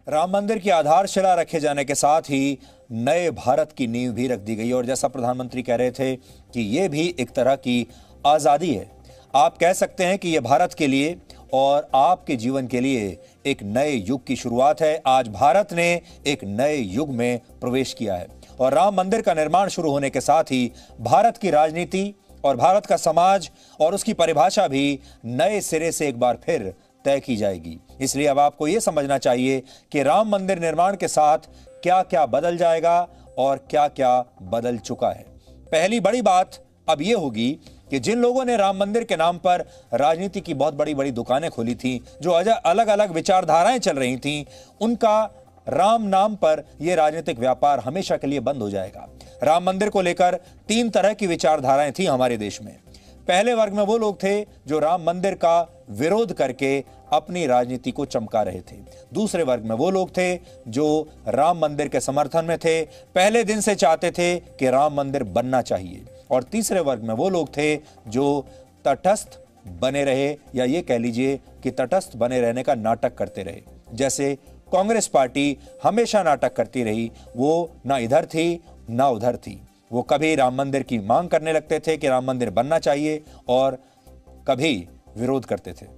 राम मंदिर की आधारशिला रखे जाने के साथ ही नए भारत की नींव भी रख दी गई और जैसा प्रधानमंत्री कह रहे थे कि यह भी एक तरह की आजादी है। आप कह सकते हैं कि यह भारत के लिए और आपके जीवन के लिए एक नए युग की शुरुआत है। आज भारत ने एक नए युग में प्रवेश किया है और राम मंदिर का निर्माण शुरू होने के साथ ही भारत की राजनीति और भारत का समाज और उसकी परिभाषा भी नए सिरे से एक बार फिर तय की जाएगी। इसलिए अब आपको यह समझना चाहिए कि राम मंदिर निर्माण के साथ क्या क्या बदल जाएगा और क्या क्या बदल चुका है। पहली बड़ी बात अब यह होगी कि जिन लोगों ने राम मंदिर के नाम पर राजनीति की बहुत बड़ी बड़ी दुकानें खोली थी, जो अलग अलग विचारधाराएं चल रही थी, उनका राम नाम पर यह राजनीतिक व्यापार हमेशा के लिए बंद हो जाएगा। राम मंदिर को लेकर तीन तरह की विचारधाराएं थी हमारे देश में। पहले वर्ग में वो लोग थे जो राम मंदिर का विरोध करके अपनी राजनीति को चमका रहे थे। दूसरे वर्ग में वो लोग थे जो राम मंदिर के समर्थन में थे, पहले दिन से चाहते थे कि राम मंदिर बनना चाहिए। और तीसरे वर्ग में वो लोग थे जो तटस्थ बने रहे, या ये कह लीजिए कि तटस्थ बने रहने का नाटक करते रहे। जैसे कांग्रेस पार्टी हमेशा नाटक करती रही, वो ना इधर थी ना उधर थी। वो कभी राम मंदिर की मांग करने लगते थे कि राम मंदिर बनना चाहिए और कभी विरोध करते थे।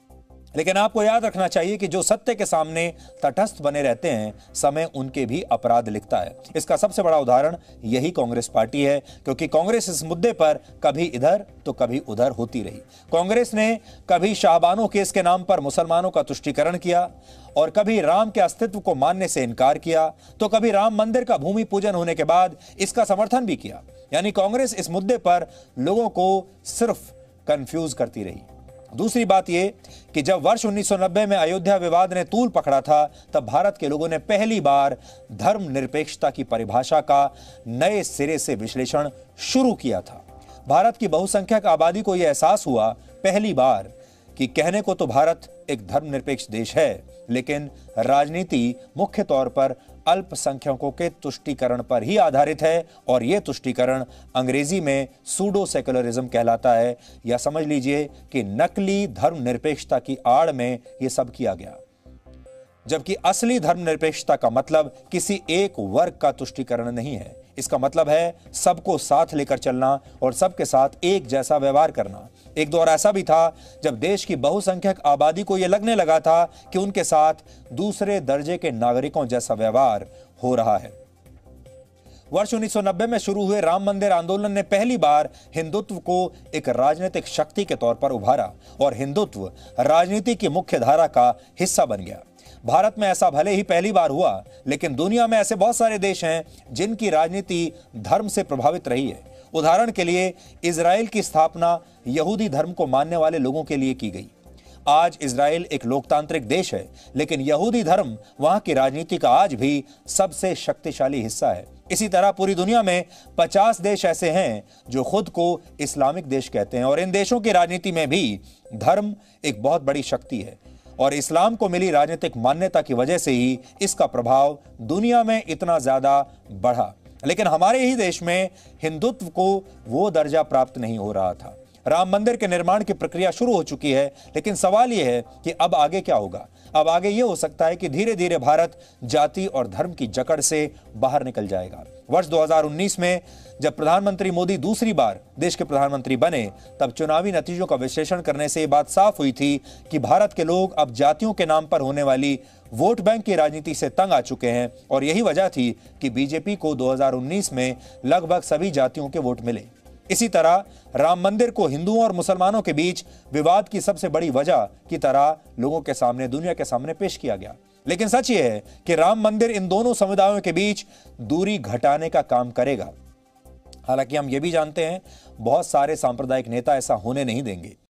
लेकिन आपको याद रखना चाहिए कि जो सत्य के सामने तटस्थ बने रहते हैं, समय उनके भी अपराध लिखता है। इसका सबसे बड़ा उदाहरण यही कांग्रेस पार्टी है, क्योंकि कांग्रेस इस मुद्दे पर कभी इधर तो कभी उधर होती रही। कांग्रेस ने कभी शाहबानो केस के नाम पर मुसलमानों का तुष्टीकरण किया और कभी राम के अस्तित्व को मानने से इनकार किया, तो कभी राम मंदिर का भूमि पूजन होने के बाद इसका समर्थन भी किया। यानी कांग्रेस इस मुद्दे पर लोगों को सिर्फ कंफ्यूज करती रही। दूसरी बात यह कि जब वर्ष 1990 में अयोध्या विवाद ने तूल पकड़ा था, तब भारत के लोगों ने पहली बार धर्मनिरपेक्षता की परिभाषा का नए सिरे से विश्लेषण शुरू किया था। भारत की बहुसंख्यक आबादी को यह एहसास हुआ पहली बार कि कहने को तो भारत एक धर्मनिरपेक्ष देश है, लेकिन राजनीति मुख्य तौर पर अल्पसंख्यकों के तुष्टीकरण पर ही आधारित है और यह तुष्टीकरण अंग्रेजी में सूडो सेकुलरिज्म कहलाता है, या समझ लीजिए कि नकली धर्मनिरपेक्षता की आड़ में यह सब किया गया। जबकि असली धर्मनिरपेक्षता का मतलब किसी एक वर्ग का तुष्टीकरण नहीं है। इसका मतलब है सबको साथ लेकर चलना और सबके साथ एक जैसा व्यवहार करना। एक दौर ऐसा भी था जब देश की बहुसंख्यक आबादी को यह लगने लगा था कि उनके साथ दूसरे दर्जे के नागरिकों जैसा व्यवहार हो रहा है। वर्ष 1990 में शुरू हुए राम मंदिर आंदोलन ने पहली बार हिंदुत्व को एक राजनीतिक शक्ति के तौर पर उभारा और हिंदुत्व राजनीति की मुख्य धारा का हिस्सा बन गया। भारत में ऐसा भले ही पहली बार हुआ, लेकिन दुनिया में ऐसे बहुत सारे देश हैं जिनकी राजनीति धर्म से प्रभावित रही है। उदाहरण के लिए इजराइल की स्थापना यहूदी धर्म को मानने वाले लोगों के लिए की गई। आज इजराइल एक लोकतांत्रिक देश है, लेकिन यहूदी धर्म वहां की राजनीति का आज भी सबसे शक्तिशाली हिस्सा है। इसी तरह पूरी दुनिया में 50 देश ऐसे हैं जो खुद को इस्लामिक देश कहते हैं और इन देशों की राजनीति में भी धर्म एक बहुत बड़ी शक्ति है और इस्लाम को मिली राजनीतिक मान्यता की वजह से ही इसका प्रभाव दुनिया में इतना ज्यादा बढ़ा। लेकिन हमारे ही देश में हिंदुत्व को वो दर्जा प्राप्त नहीं हो रहा था। राम मंदिर के निर्माण की प्रक्रिया शुरू हो चुकी है, लेकिन सवाल यह है कि अब आगे क्या होगा। अब आगे यह हो सकता है कि धीरे धीरे भारत जाति और धर्म की जकड़ से बाहर निकल जाएगा। वर्ष 2019 में जब प्रधानमंत्री मोदी दूसरी बार देश के प्रधानमंत्री बने, तब चुनावी नतीजों का विश्लेषण करने से यह बात साफ हुई थी कि भारत के लोग अब जातियों के नाम पर होने वाली वोट बैंक की राजनीति से तंग आ चुके हैं और यही वजह थी कि बीजेपी को 2019 में लगभग सभी जातियों के वोट मिले। इसी तरह राम मंदिर को हिंदुओं और मुसलमानों के बीच विवाद की सबसे बड़ी वजह की तरह लोगों के सामने, दुनिया के सामने पेश किया गया। लेकिन सच यह है कि राम मंदिर इन दोनों समुदायों के बीच दूरी घटाने का काम करेगा। हालांकि हम यह भी जानते हैं बहुत सारे सांप्रदायिक नेता ऐसा होने नहीं देंगे।